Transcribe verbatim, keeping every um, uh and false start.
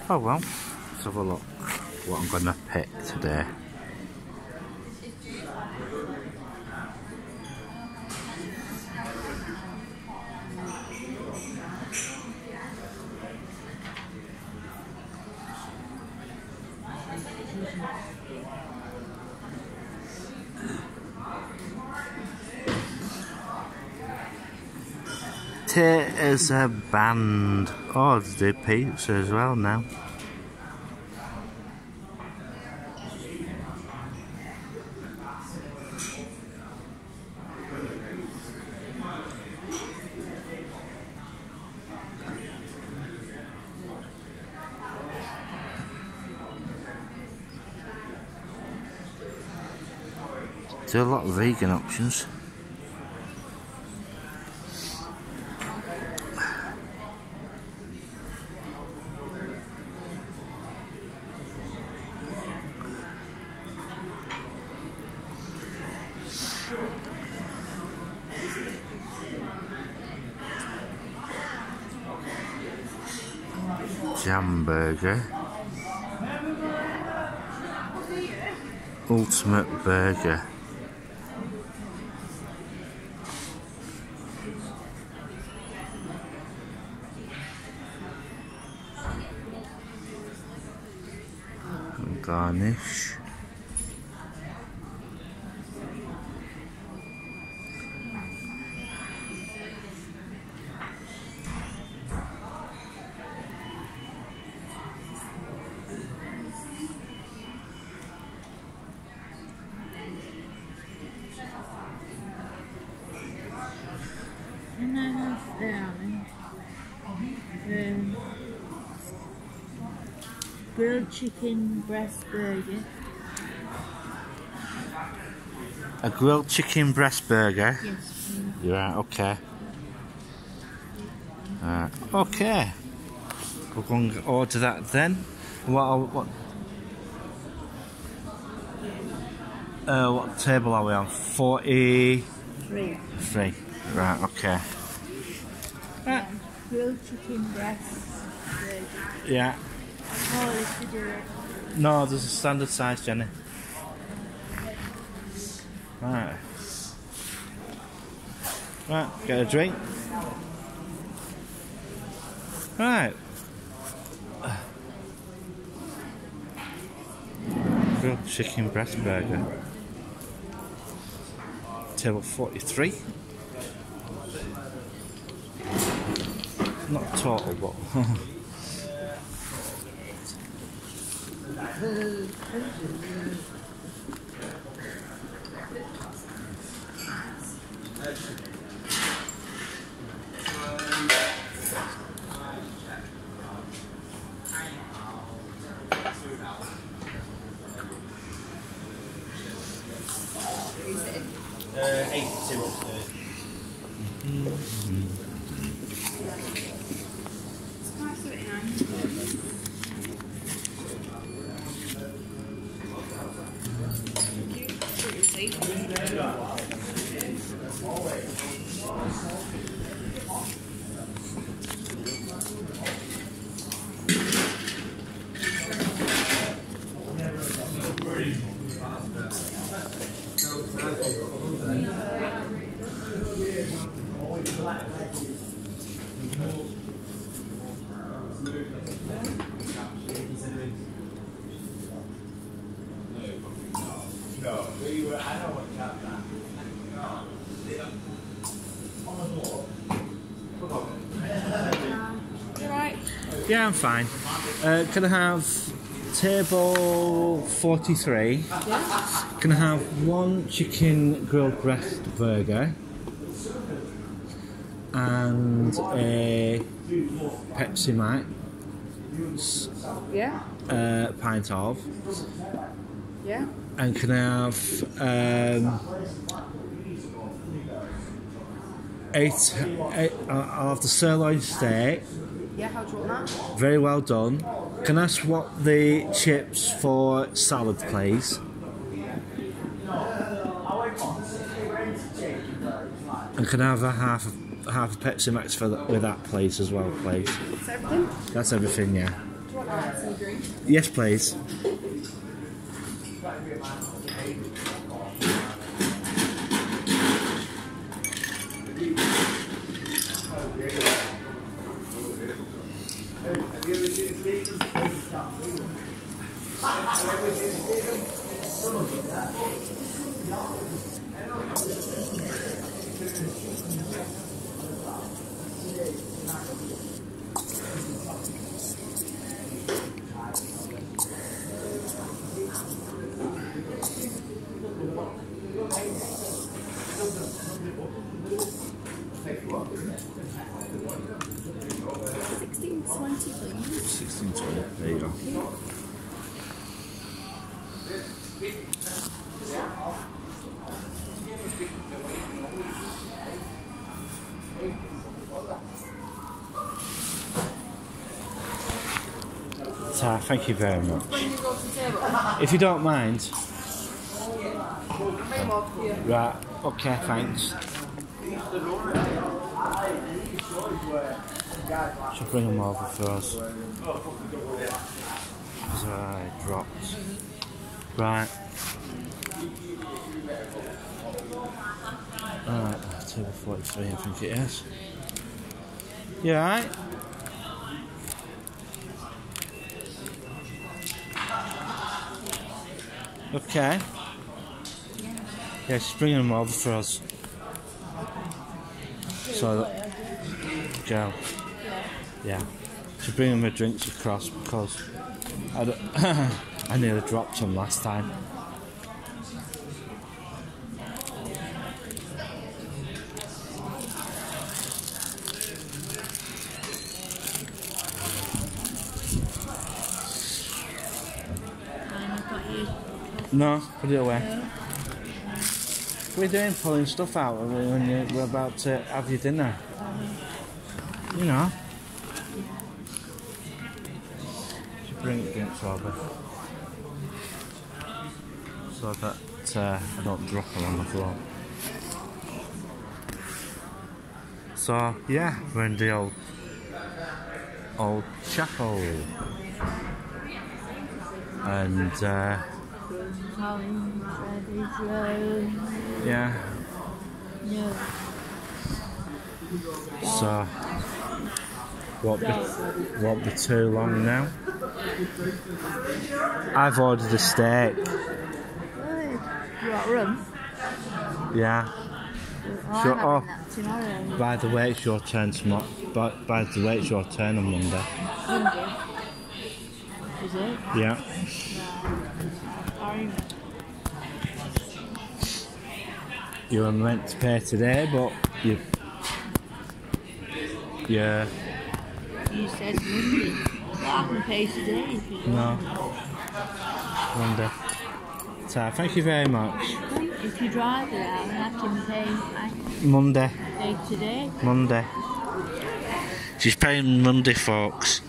Oh well, let's have a look what I'm gonna pick today. Tate is a band. Oh, they do pizza as well now. Do a lot of vegan options. Jam burger. Ultimate burger. And garnish. And I have down um, grilled chicken breast burger. A grilled chicken breast burger? Yes. Yeah, okay. Uh, okay. We're going to order that then. What, are- what, uh, what table are we on? forty-three. Three. Right, okay. Right. Um, grilled chicken breast burger. Yeah. Oh, if you do it. No, there's a standard size, Jenny. Right. Right, get a drink. Right. Grilled chicken breast burger. Table forty-three. Not total, but Uh, eighty-two upstairs. yeah, I'm fine. Uh, can I have table forty-three? Yeah. Can I have one chicken grilled breast burger and a Pepsi Max, Yeah. uh, pint of, Yeah. and can I have um, eight, eight? I'll have the sirloin steak. Yeah, how do you want that? Very well done. Can I swap the chips for salad, please? And can I have a half of, half a Pepsi Max for the, with that, please, as well, please? That's everything? That's everything, yeah. Do you want Yes, please. Sixteen twenty, please. Sixteen twenty. There you go. So, thank you very much. When you go to the table. If you don't mind. Name off here. Right, okay, thanks. Should bring them over for us. Because I dropped. Right. Alright, table forty-three, I think it is. You alright? Okay. Yeah, she's bringing them over for us. So, that, girl. Yeah. She's bringing my drinks across because I, don't I nearly dropped them last time. No, put it away. No. What are you doing, pulling stuff out when you we're about to have your dinner? You know. Should bring the drinks over so that uh, I don't drop them on the floor. So yeah, we're in the old old chapel, and. Uh, Yeah. No. So, won't be, won't be too long now. I've ordered a steak. Good. You got room? Yeah. Oh, Sure. I'm Oh, having that tomorrow. by the way, it's your turn tomorrow. By, by the way, it's your turn on Monday. Monday. Is it? Yeah. Right. You were meant to pay today, but you. Yeah. You said Monday. Well, I can pay today if you No. Monday. So, thank you very much. If you drive it out, I can pay. I Monday. pay today. Monday. She's paying Monday, folks.